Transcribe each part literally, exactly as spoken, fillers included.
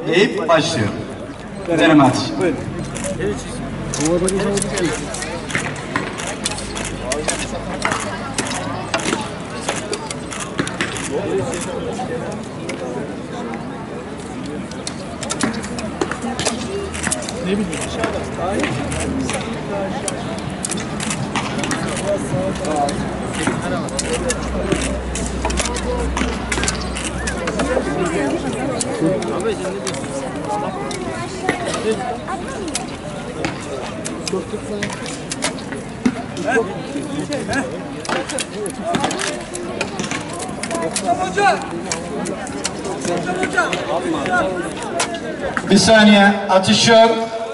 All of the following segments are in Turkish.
deyip başlıyor. Deneme atışı. Buyurun. Ne bileyim. Bir saniye, atış yok.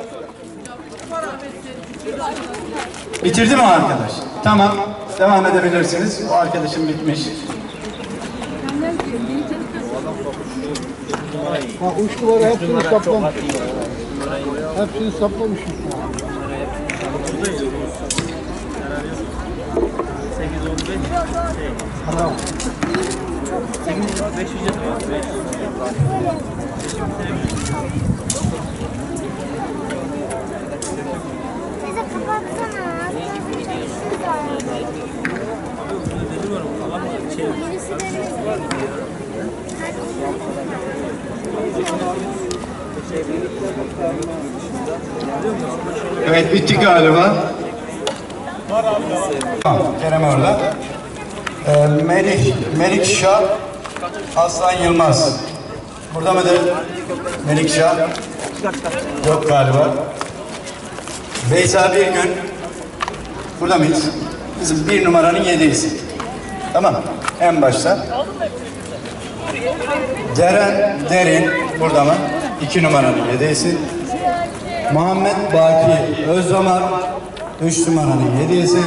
Bitirdi mi o arkadaş? Tamam, devam edebilirsiniz. O arkadaşım bitmiş. Ha, üç duvara hepsini saplamış. Hepsini saplamış. sekiz on beş şey. Tamam. sekiz beş yüz yedi. Bize kapatsana. Evet, bitti galiba. Tamam, Kerem orada. Ee, Melih, Melikşah, Aslan Yılmaz. Burada mıdır? Melikşah. Yok galiba. Beyza Birgün. Burada mıyız? Bizim bir numaranın yediğiz. Tamam. En başta. Deren Derin. Burada mı? İki numaranın yediğisi. Muhammed Baki Özdamar. Üç numaranın hediyesi.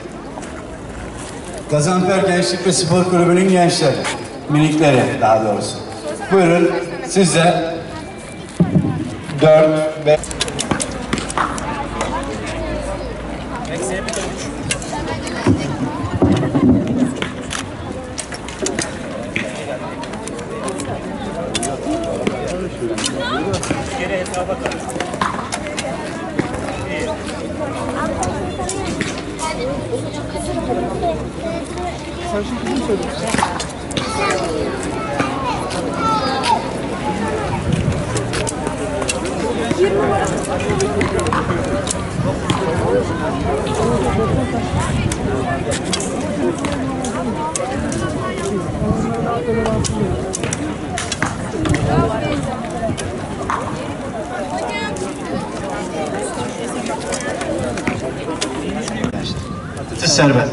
Gazanfer Gençlik ve Spor Kulübü'nün gençleri. Minikleri daha doğrusu. Buyurun size dört, beş. Geri hesaba kalır. Sen şimdi kimi söylüyorsun? Siz serbest.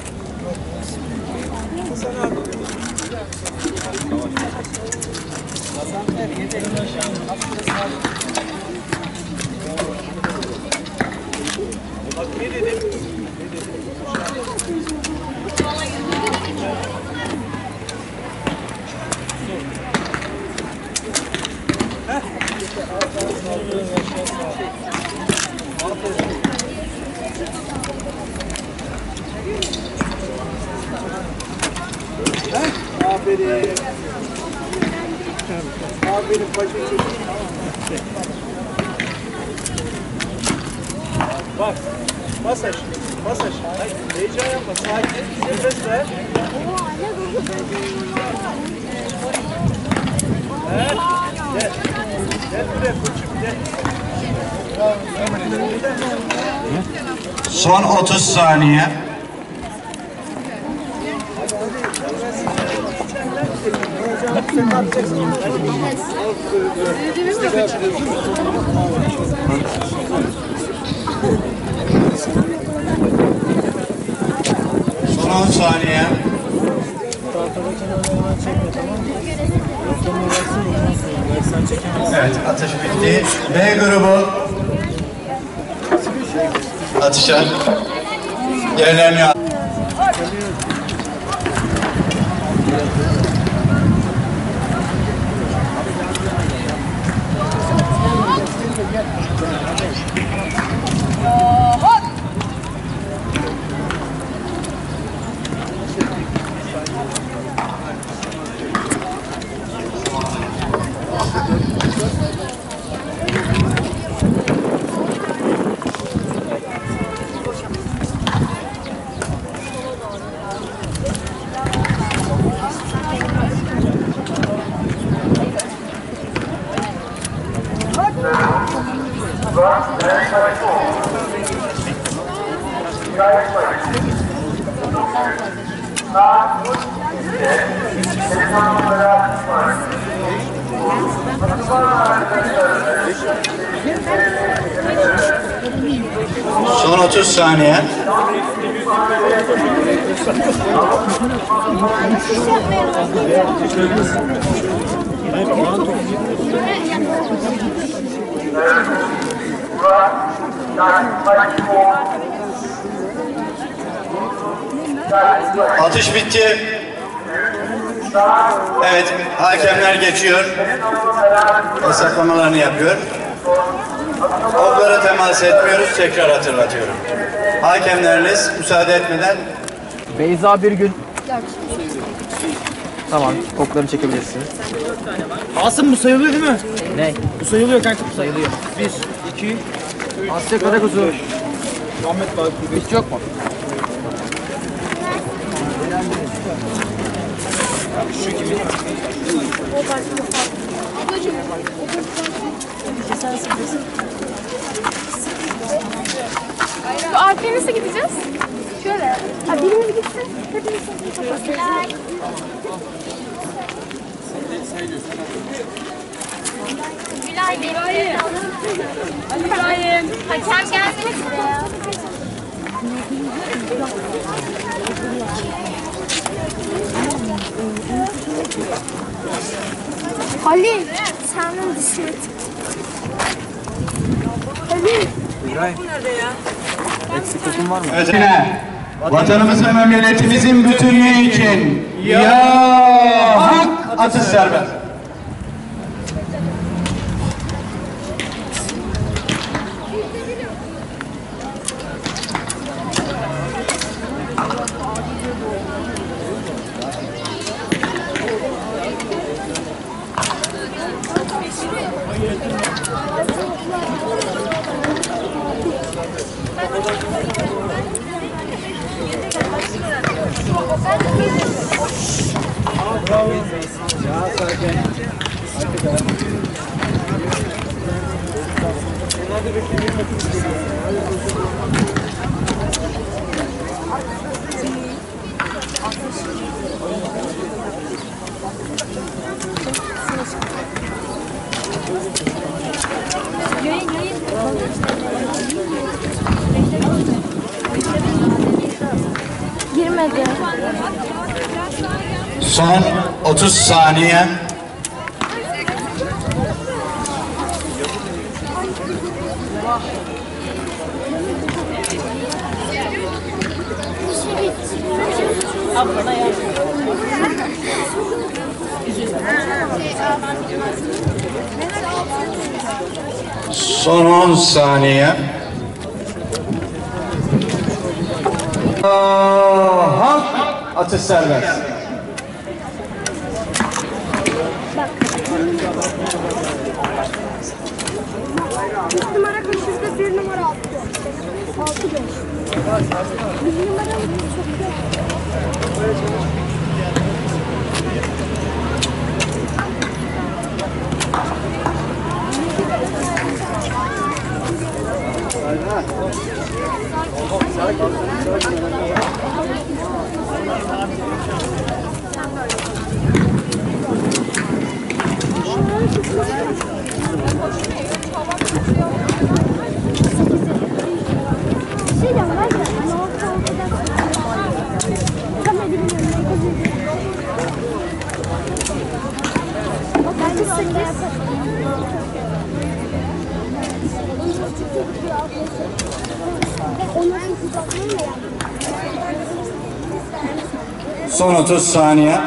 Aferin. Aferin paşa. Bak. Bas aşağı. Bas aşağı. Hayır, heyecan yapma. Sakin. Nefes ver. Evet. Gel. Gel buraya koçum. Gel. Son otuz saniye. Son on saniye. Evet, atış bitti. B grubu atışa yerlerini al. Son otuz saniye. Atış bitti. Evet, hakemler geçiyor. Hesaplamalarını yapıyor. Oklara temas etmiyoruz, tekrar hatırlatıyorum. Hakemleriniz müsaade etmeden Beyza bir gün. Tamam, oklarını çekebilirsin. Asım bu sayılıyor değil mi? Ne? Bu sayılıyor kanka. Bu sayılıyor. Bir, iki, Asya Karakuzu. Ahmet Bey. Hiç yok mu? Bu arkaya nasıl gideceğiz? Şöyle. Ha, birimiz gitsin. Hepimiz gitsin. Gülay Gülay. Gülay. Hakem gelsin buraya. Halil, sen de dışarı çık. Halil. Eksik okun var mı? Özene, vatanımızın ve milletimizin bütünlüğü için ya hak atış serbest. Girmedi. Son otuz saniye. Son on saniye. Hak atış serbest. Üç numara koşuda bir numara altı. Altı beş. Bir numara çok yok. Şey de var ya, hani orta ortadan tam edilmiyor. Ben de sekiz. Son otuz saniye.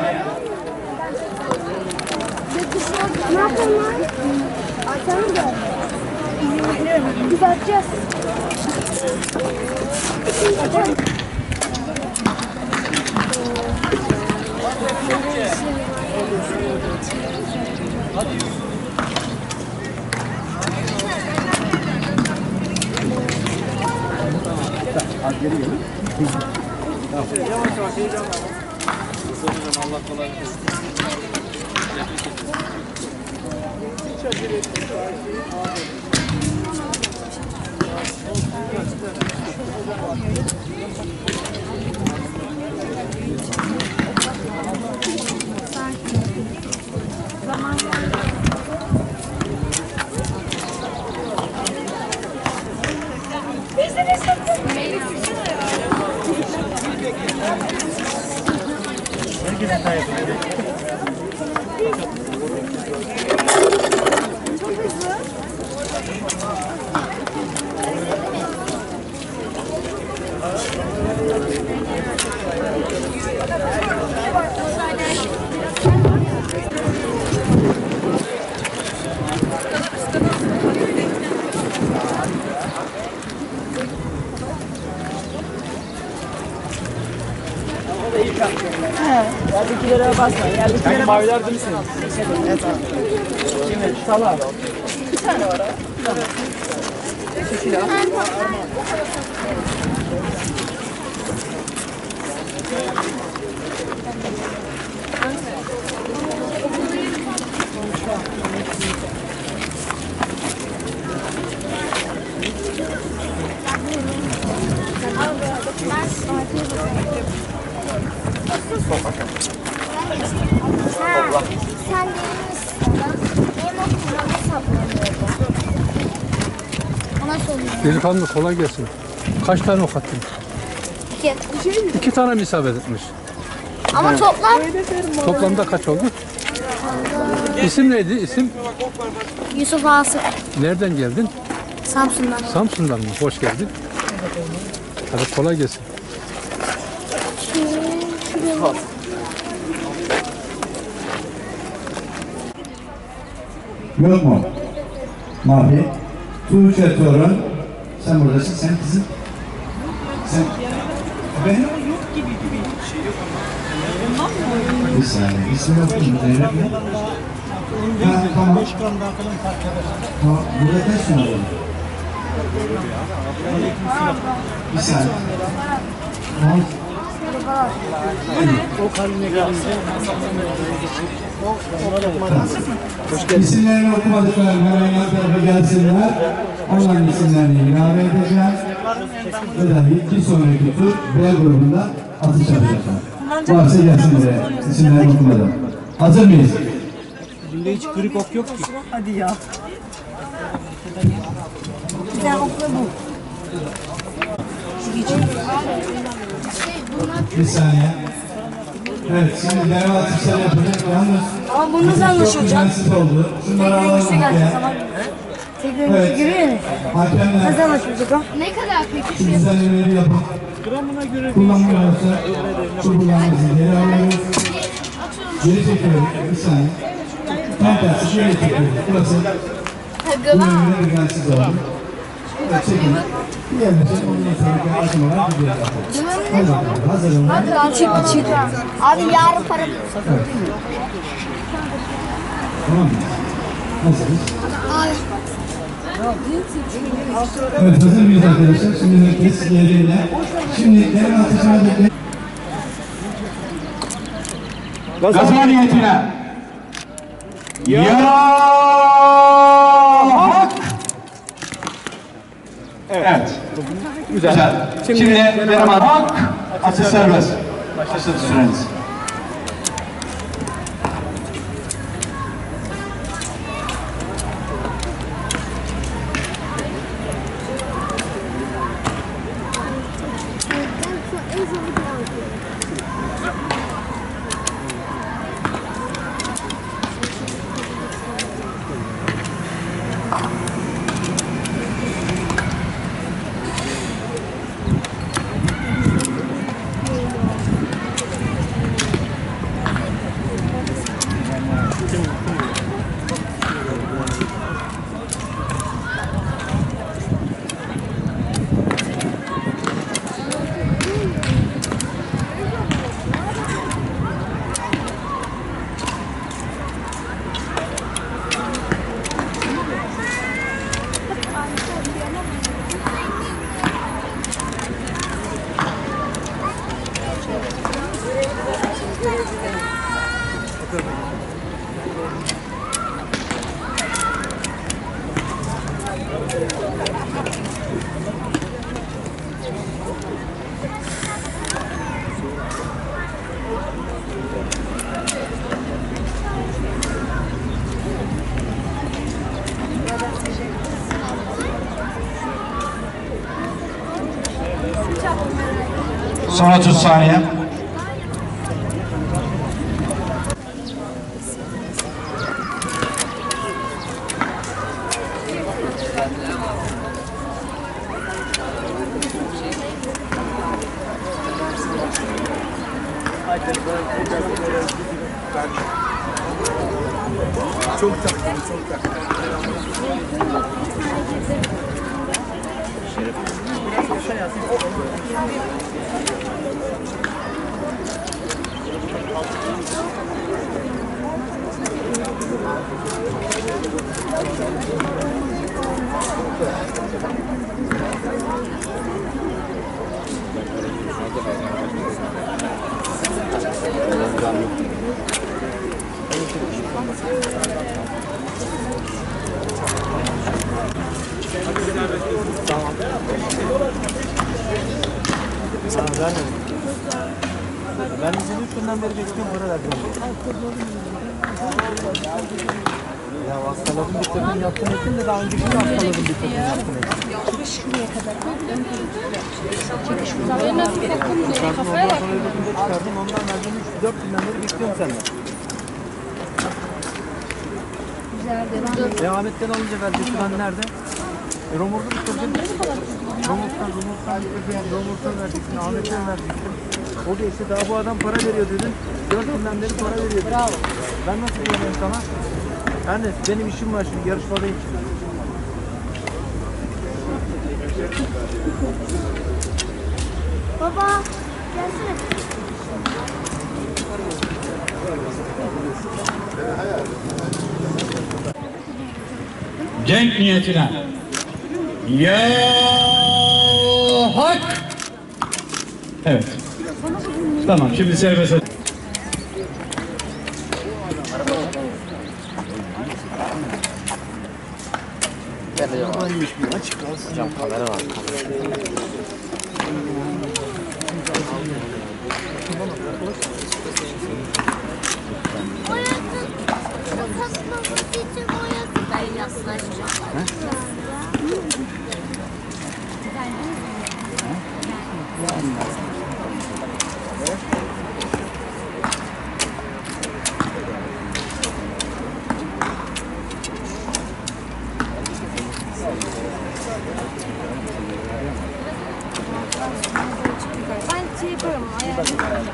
Ne yapalım lan? Açalım da. Düzelteceğiz. Açalım. Yavaş yavaş heyecanla. Allah kolaylık versin. Hiç acele etmeyin. Yerdekilere basma. Yerdekilere maviler değil misiniz? Evet abi. Şimdi salar. Bir tane var abi. Şekil abi. Ha, sen değilmişsin lan. Benim okulum hesaplanıyordu. Ona soruyorum. Delikanlı kolay gelsin. Kaç tane ok attın? İki. İki tane mi isabet etmiş? Ama toplam Toplamda kaç oldu? İsim neydi? İsim Yusuf Asık. nereden geldin? Samsun'dan. Samsun'dan mı? Hoş geldin. Hadi kolay gelsin. Yok mu? Mavi. Tuğçe Torun. Sen buradasın. Sen kızım. Sen. Ben. Bir saniye. İsmi yok mu? Zeynep mi? Ha, tamam. Tamam. Burada kaç numara var? Bir saniye. Tamam. İsimlerini okumadıklar hemen yan tarafa gelsinler. Onların isimlerini ilave edeceğim. Ve da bir sonraki tur B grubunda atış yapacaklar. Varsa gelsin buraya isimlerini okumadan. Hazır mıyız? Bunda hiç kırık ok yok ki. Hadi ya. Güzel okula bu. Bir saniye. Evet, şimdi deneme atışları yapacak. Yalnız Ama bunu nasıl anlaşılacak? çok oldu. Şunları alalım. Tekrar Evet. görüyor musun? Hakemler. Nasıl anlaşılacak o? Ne kadar peki? Düzenlemeleri yapın. Kullanmıyorsa şu kullanması geri alıyoruz. Geri çekiyoruz. Bir saniye. Tam tersi geri çekiyoruz. Burası bu yönüne düzensiz oldu. Evet, çekin. Diğer mesela ondan sonraki aşamalar gidiyor zaten. Hadi bakalım. Hazırım. Hadi çık çık. Abi yarın para Tamam mı? Hazırız. Abi. Evet, hazır mıyız arkadaşlar? Şimdi herkes yerine. Şimdi deneme atışına bekleyin. Gazma niyetine. Ya hak. Evet. Güzel. Şimdi deneme hak. Atış serbest. Başladı süreniz. Son otuz saniye. Çok taktım, çok taktım. Ben seni üç günden beri bekliyorum, para verdim. Ya hastaladım bitirdim yaptım ettim de daha önceki de hastaladım bitirdim yaptım ettim. Benim nasıl takım diye kafaya bak. Çıkardım ondan verdim üç dört günden beri bekliyorum senden. E Ahmet'ten alınca verecekti ben nerede? E Romur'da bitirdim. Romur'dan Romur'dan bitirdim. Romur'dan verecektin, Ahmet'ten verecektin. O da işte daha bu adam para veriyor dedin. Dört günden beri para veriyor. Bravo. Ben nasıl güveneyim sana? Yani benim işim var şimdi, yarışmadayım şimdi. Baba gelsene. Cenk niyetine. Ya hak. Evet. Tamam, şimdi serbest. Hocam kamera var. Ben yaklaşacağım. Ben şey yaparım, ayarlayayım.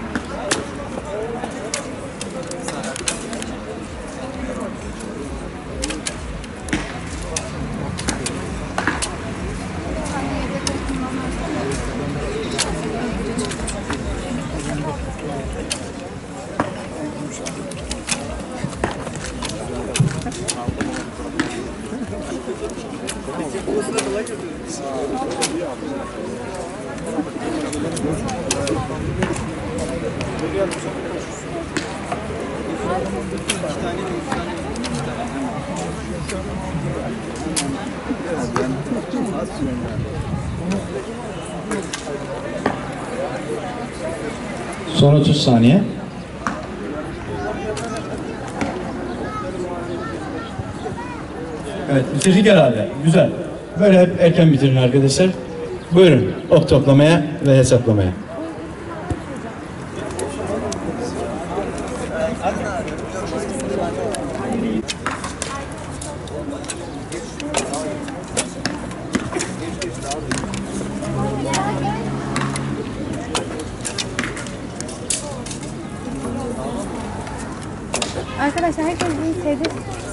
Son otuz saniye. Evet, bitirdik herhalde. Güzel. Böyle hep erken bitirin arkadaşlar. Buyurun, ok toplamaya ve hesaplamaya. Arkadaşlar herkes bunu sevdi.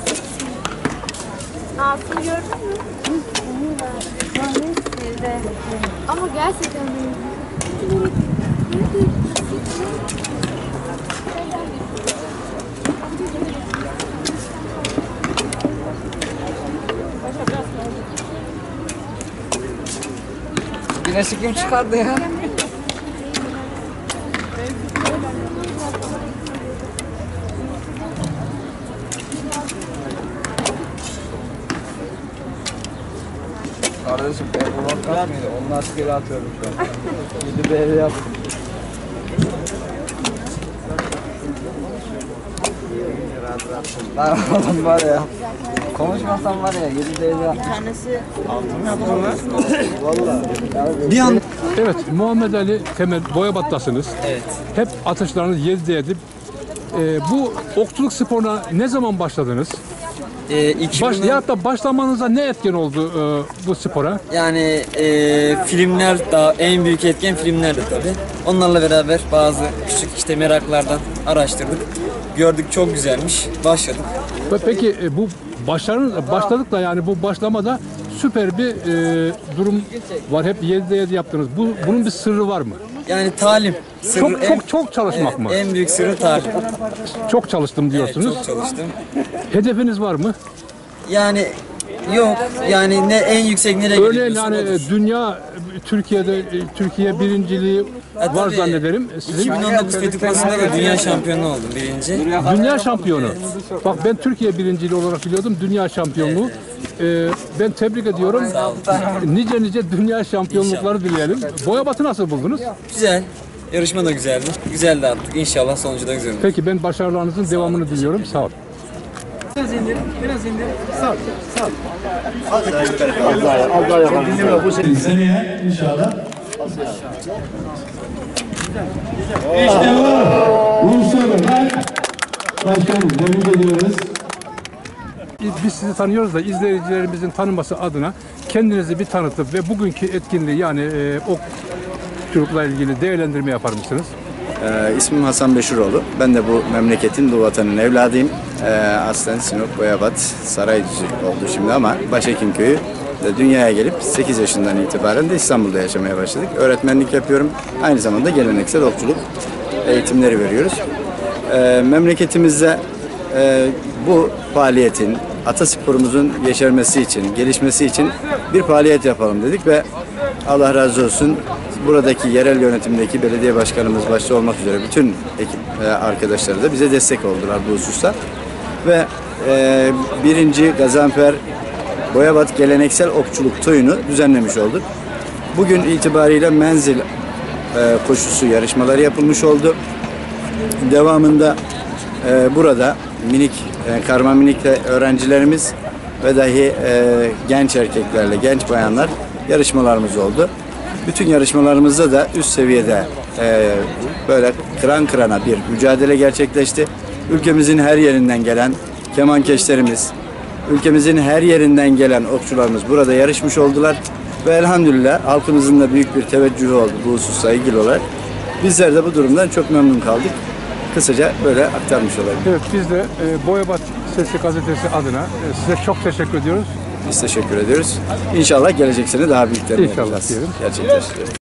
Altını gördün mü? Evde. Ama gerçekten benim. Güneşi kim çıkardı ya? Kardeşim ben ulan kalkmıyordu. Onun askeri atıyorum şu an. Gidip evde yaptım. Lan oğlum var ya. Konuşmasam var ya yedi değil ya. Bir an evet Muhammed Ali Temel Boyabat'tasınız. Evet. Hep atışlarınız yedi edip e, bu okçuluk sporuna ne zaman başladınız? Ee, iki Baş, bin- ya da başlamanıza ne etken oldu e, bu spora? Yani e, filmler daha en büyük etken filmlerdi tabi. Onlarla beraber bazı küçük işte meraklardan araştırdık. Gördük çok güzelmiş. Başladık. Ve peki e, bu başların başladık da yani bu başlamada süper bir e, durum var. Hep yedide yedi yaptınız. Bu bunun bir sırrı var mı? Yani talim. Sırrı Çok en- çok çok çalışmak evet, mı? En büyük sırrı talim. Çok çalıştım Evet, diyorsunuz. çok çalıştım. Hedefiniz var mı? Yani yok. Yani ne en yüksek nereye Örneğin gidiyorsun yani odur. e, dünya Türkiye'de e, Türkiye birinciliği Ha, var tabii. zannederim. Sizin iki bin on dokuz Fethi Kupası'nda da dünya şampiyonu oldum birinci. dünya şampiyonu. Bak ben Türkiye birinciliği olarak biliyordum. Dünya şampiyonluğu. Ee, ben tebrik ediyorum. Nice nice dünya şampiyonlukları dileyelim. Boyabat'ı nasıl buldunuz? Güzel. Yarışma da güzeldi. Güzel de attık. İnşallah sonucu da güzel olur. Peki ben başarılarınızın devamını diliyorum. Sağ olun. Biraz indir, biraz indir. Sağ ol, sağ ol. Seneye inşallah. İşte bu. Ulusal olarak başkanım tebrik ediyoruz. Biz sizi tanıyoruz da izleyicilerimizin tanıması adına kendinizi bir tanıtıp ve bugünkü etkinliği yani e, okçulukla ilgili değerlendirme yapar mısınız? Ee, ismim Hasan Beşiroğlu. Ben de bu memleketin, bu vatanın evladıyım. Ee, aslen Sinop, Boyabat, Saraycı oldu şimdi ama Başekim Köyü. Dünyaya gelip sekiz yaşından itibaren de İstanbul'da yaşamaya başladık. Öğretmenlik yapıyorum. Aynı zamanda geleneksel okçuluk eğitimleri veriyoruz. Ee, memleketimizde e, bu faaliyetin, atasporumuzun yeşermesi için, gelişmesi için bir faaliyet yapalım dedik ve Allah razı olsun buradaki yerel yönetimdeki belediye başkanımız başta olmak üzere bütün ekip e, arkadaşları da bize destek oldular bu hususta. Ve e, birinci Gazanfer Boyabat Geleneksel Okçuluk Toyunu düzenlemiş olduk. Bugün itibariyle menzil e, koşusu yarışmaları yapılmış oldu. Devamında e, burada minik, e, karma minik öğrencilerimiz ve dahi e, genç erkeklerle, genç bayanlar yarışmalarımız oldu. Bütün yarışmalarımızda da üst seviyede e, böyle kıran kırana bir mücadele gerçekleşti. Ülkemizin her yerinden gelen kemankeşlerimiz, ülkemizin her yerinden gelen okçularımız burada yarışmış oldular. Ve elhamdülillah halkımızın da büyük bir teveccühü oldu bu hususta ilgili olarak. Bizler de bu durumdan çok memnun kaldık. Kısaca böyle aktarmış olayım. Evet biz de e, Boyabat Sesi Gazetesi adına e, size çok teşekkür ediyoruz. Biz teşekkür ediyoruz. İnşallah gelecek sene daha büyüklerini İnşallah yapacağız. diyelim. Gerçekleştiriyoruz.